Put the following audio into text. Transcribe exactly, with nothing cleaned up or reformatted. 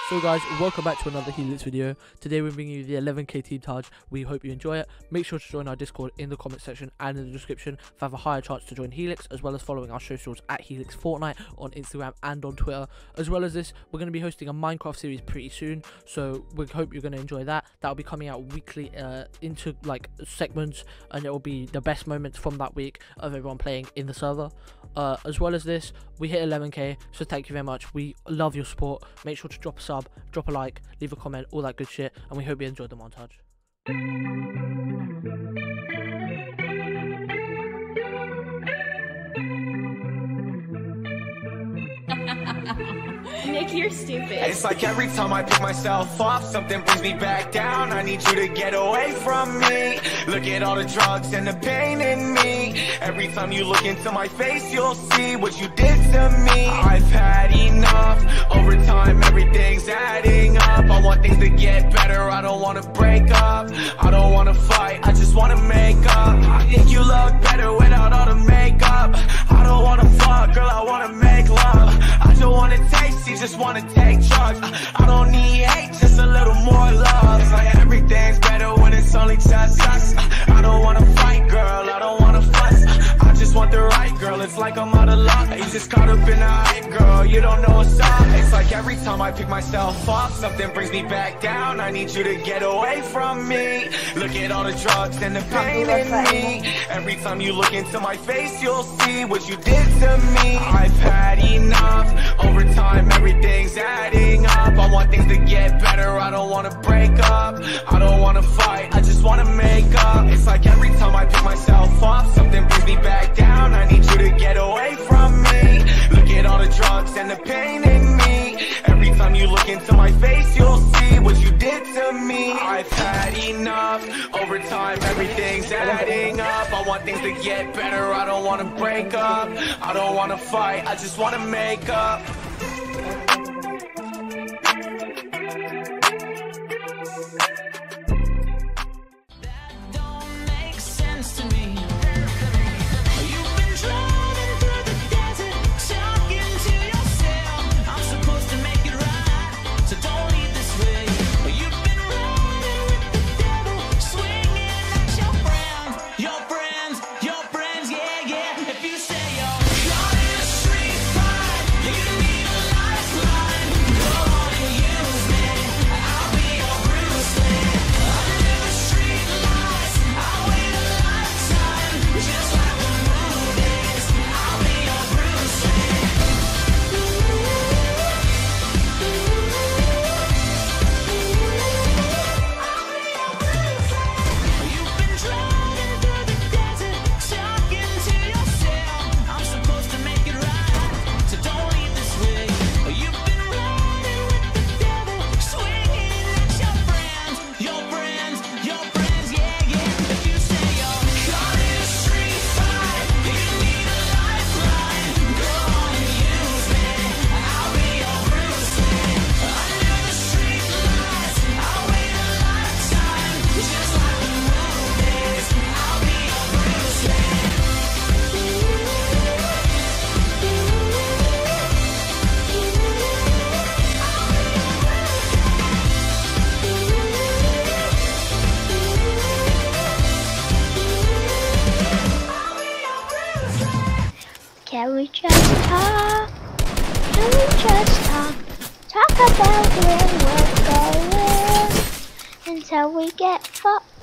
So guys, welcome back to another Helix video. Today we're bringing you the eleven K team Taj. We hope you enjoy it. Make sure to join our Discord in the comment section and in the description for have a higher chance to join Helix, as well as following our socials at Helix Fortnite on Instagram and on Twitter. As well as this, we're going to be hosting a Minecraft series pretty soon, so we hope you're going to enjoy that. That will be coming out weekly uh, into like segments, and it will be the best moments from that week of everyone playing in the server. Uh, as well as this, we hit eleven K, so thank you very much. We love your support. Make sure to drop a sub, drop a like, leave a comment, all that good shit, and we hope you enjoyed the montage. Nick, you're stupid. It's like every time I pick myself up, something brings me back down. I need you to get away from me. Look at all the drugs and the pain in me. Every time you look into my face, you'll see what you did to me. I've had enough. Over time, everything's adding up. I want things to get better. I don't want to break up. I don't want to fight. I just want to make up. I think you look better without all the makeup. I don't want to fuck, girl. I want to make love. I don't want to taste, you just want to take drugs. I don't need hate, just a little more love. It's like everything's better when it's only just us. I don't want to fight, girl, I don't want to fuss. I just want the right girl, it's like I'm out of luck. You just caught up in the hype, girl, you don't know what's up. It's like every time I pick myself up, something brings me back down. I need you to get away from me. Look at all the drugs and the pain in me. Every time you look into my face, you'll see what you did to me. I've had enough. Over time, everything's adding up. I want things to get better. I don't want to break up. I don't want to fight. I just want to make up. It's like every time I pick myself up, something brings me back down. I need you to get away from me. Look at all the drugs and the pain in me. Every time you look into my face, you'll see what you did to me. I've had enough. Over time, everything's adding up. I want things to get better. I don't want to break up. I don't want to fight. I just want to make up. Can we just talk? Can we just talk? Talk about where we're going until we get fucked.